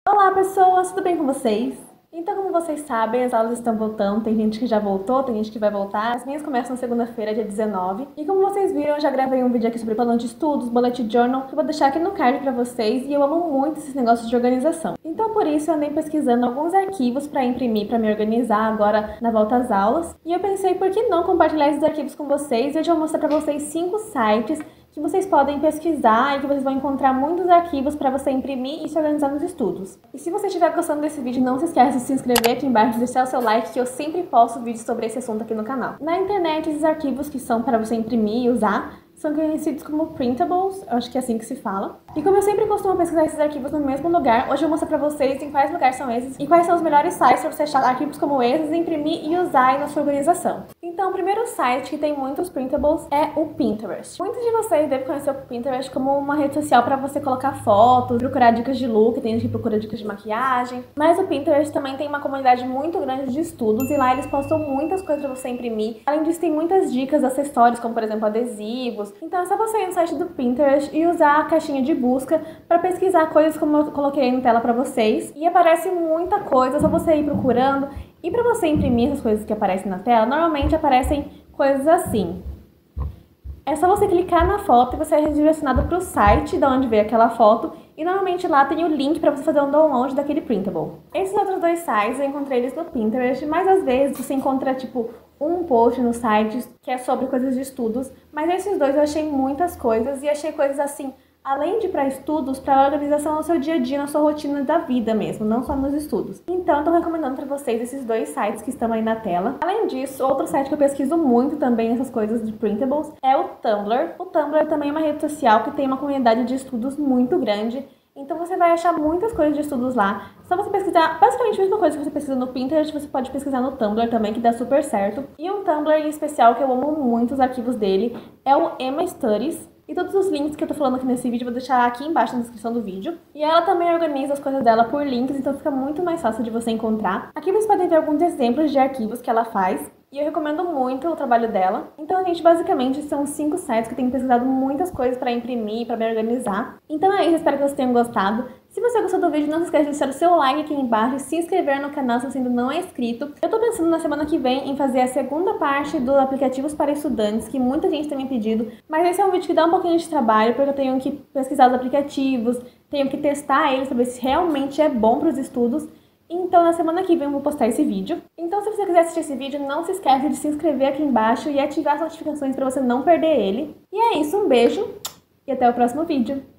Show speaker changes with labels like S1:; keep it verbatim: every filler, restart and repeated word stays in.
S1: Olá pessoas, tudo bem com vocês? Então, como vocês sabem, as aulas estão voltando, tem gente que já voltou, tem gente que vai voltar. As minhas começam na segunda-feira, dia dezenove. E como vocês viram, eu já gravei um vídeo aqui sobre plano de estudos, bullet journal, que eu vou deixar aqui no card pra vocês, e eu amo muito esses negócios de organização. Então, por isso, eu andei pesquisando alguns arquivos pra imprimir, pra me organizar agora na volta às aulas. E eu pensei, por que não compartilhar esses arquivos com vocês? E hoje eu vou mostrar pra vocês cinco sites que vocês podem pesquisar e que vocês vão encontrar muitos arquivos para você imprimir e se organizar nos estudos. E se você estiver gostando desse vídeo, não se esqueça de se inscrever aqui embaixo e deixar o seu like, que eu sempre posto vídeos sobre esse assunto aqui no canal. Na internet, esses arquivos que são para você imprimir e usar são conhecidos como printables, acho que é assim que se fala. E como eu sempre costumo pesquisar esses arquivos no mesmo lugar, hoje eu vou mostrar pra vocês em quais lugares são esses e quais são os melhores sites para você achar arquivos como esses, imprimir e usar aí na sua organização. Então, o primeiro site que tem muitos printables é o Pinterest. Muitos de vocês devem conhecer o Pinterest como uma rede social para você colocar fotos, procurar dicas de look, tem gente que procura dicas de maquiagem. Mas o Pinterest também tem uma comunidade muito grande de estudos e lá eles postam muitas coisas para você imprimir. Além disso, tem muitas dicas, acessórios, como por exemplo adesivos. Então é só você ir no site do Pinterest e usar a caixinha de busca para pesquisar coisas como eu coloquei aí na tela para vocês. E aparece muita coisa, é só você ir procurando. E para você imprimir essas coisas que aparecem na tela, normalmente aparecem coisas assim. É só você clicar na foto e você é redirecionado para o site de onde veio aquela foto. E normalmente lá tem o link para você fazer um download daquele printable. Esses outros dois sites eu encontrei eles no Pinterest, mas às vezes você encontra tipo um post no site que é sobre coisas de estudos. Mas esses dois eu achei muitas coisas e achei coisas assim, além de para estudos, para organização no seu dia a dia, na sua rotina da vida mesmo, não só nos estudos. Então, eu tô recomendando para vocês esses dois sites que estão aí na tela. Além disso, outro site que eu pesquiso muito também essas coisas de printables é o Tumblr. O Tumblr também é uma rede social que tem uma comunidade de estudos muito grande. Então você vai achar muitas coisas de estudos lá. Só você pesquisar, basicamente a mesma coisa que você pesquisa no Pinterest, você pode pesquisar no Tumblr também, que dá super certo. E um Tumblr em especial, que eu amo muito os arquivos dele, é o Emma Studies. E todos os links que eu tô falando aqui nesse vídeo eu vou deixar aqui embaixo na descrição do vídeo. E ela também organiza as coisas dela por links, então fica muito mais fácil de você encontrar. Aqui vocês podem ver alguns exemplos de arquivos que ela faz. E eu recomendo muito o trabalho dela. Então, gente, basicamente são cinco sites que eu tenho pesquisado muitas coisas para imprimir, para me organizar. Então é isso, espero que vocês tenham gostado. Se você gostou do vídeo, não se esqueça de deixar o seu like aqui embaixo e se inscrever no canal se você ainda não é inscrito. Eu tô pensando na semana que vem em fazer a segunda parte dos aplicativos para estudantes, que muita gente tem me pedido. Mas esse é um vídeo que dá um pouquinho de trabalho, porque eu tenho que pesquisar os aplicativos, tenho que testar eles para ver se realmente é bom para os estudos. Então, na semana que vem eu vou postar esse vídeo. Então, se você quiser assistir esse vídeo, não se esqueça de se inscrever aqui embaixo e ativar as notificações para você não perder ele. E é isso, um beijo e até o próximo vídeo.